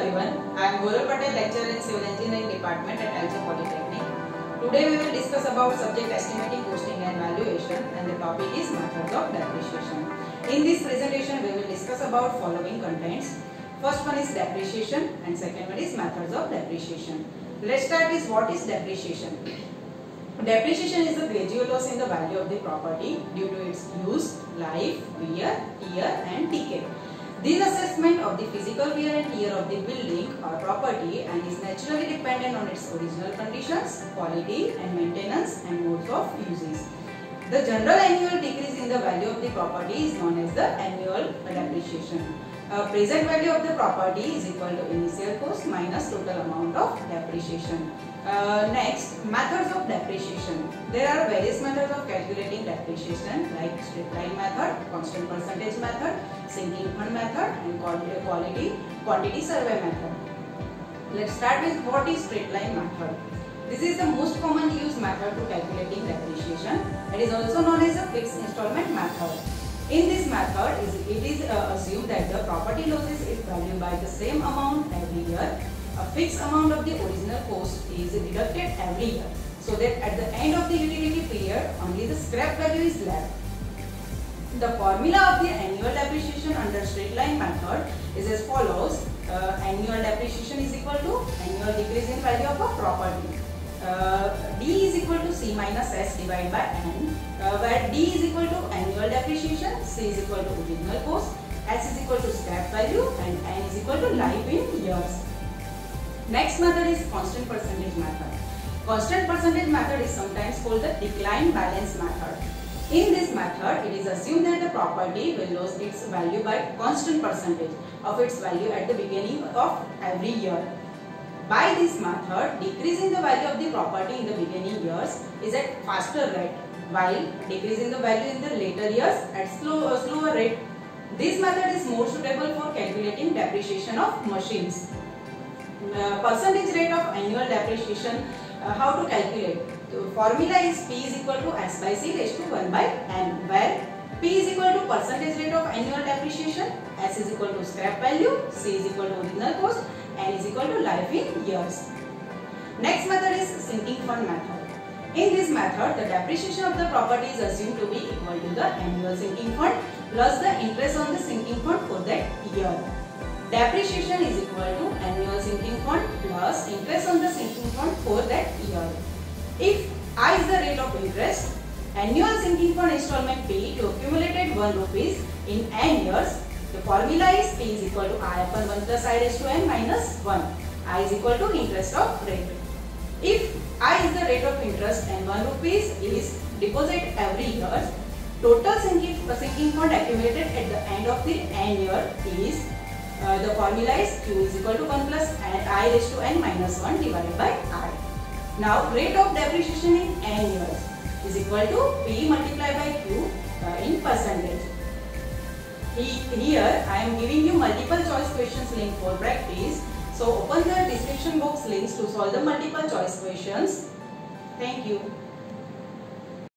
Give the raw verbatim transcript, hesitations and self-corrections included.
everyone. I am Gaurav Patel, lecturer in Civil Engineering Department at Talcher Polytechnic. Today we will discuss about subject estimating, costing and valuation, and the topic is methods of depreciation. In this presentation we will discuss about following contents. First one is depreciation and second one is methods of depreciation. Let's start with what is depreciation. Depreciation is the gradual loss in the value of the property due to its use, life, wear, tear and decay. This assessment of the physical wear and tear of the building or property and is naturally dependent on its original conditions, quality and maintenance and modes of uses. The general annual decrease in the value of the property is known as the annual depreciation. Uh, present value of the property is equal to initial cost minus total amount of depreciation. Uh, next, methods of depreciation. There are various methods of calculating depreciation like straight line method, constant percentage method, sinking fund method and quality quantity survey method. Let's start with what is straight line method. This is the most commonly used method to calculating depreciation. It is also known as a fixed installment method. In this method, it is uh, assumed that the property loses its value by the same amount every year. A fixed amount of the original cost is deducted every year, so that at the end of the utility period, only the scrap value is left. The formula of the annual depreciation under straight line method is as follows. Uh, annual depreciation is equal to annual decrease in value of a property. Uh, D is equal to C minus S divided by N, uh, where D is equal to annual depreciation, C is equal to original cost, S is equal to scrap value and N is equal to life in years. Next method is constant percentage method. Constant percentage method is sometimes called the decline balance method. In this method, it is assumed that the property will lose its value by constant percentage of its value at the beginning of every year. By this method, decreasing the value of the property in the beginning years is at faster rate, while decreasing the value in the later years at slow, uh, slower rate. This method is more suitable for calculating depreciation of machines. Uh, percentage rate of annual depreciation, uh, how to calculate? The formula is P is equal to S by C raised to one by N, where P is equal to percentage rate of annual depreciation, S is equal to scrap value, C is equal to original cost, N is equal to life in years. Next method is sinking fund method. In this method, the depreciation of the property is assumed to be equal to the annual sinking fund plus the interest on the sinking fund for that year. Depreciation is equal to annual sinking fund plus interest on the sinking fund for that year. If I is the rate of interest, annual sinking fund installment P to accumulated one rupees in n years, the formula is P is equal to I upon one plus I raised to n minus one. I is equal to interest of rate. If I is the rate of interest and one rupees is deposit every year, total sinking, sinking fund accumulated at the end of the n year is, uh, the formula is Q is equal to one plus I raised to n minus one divided by I. Now rate of depreciation in n years is equal to P multiplied by Q uh, in percentage. Here I am giving you multiple choice questions link for practice. So open the description box links to solve the multiple choice questions. Thank you.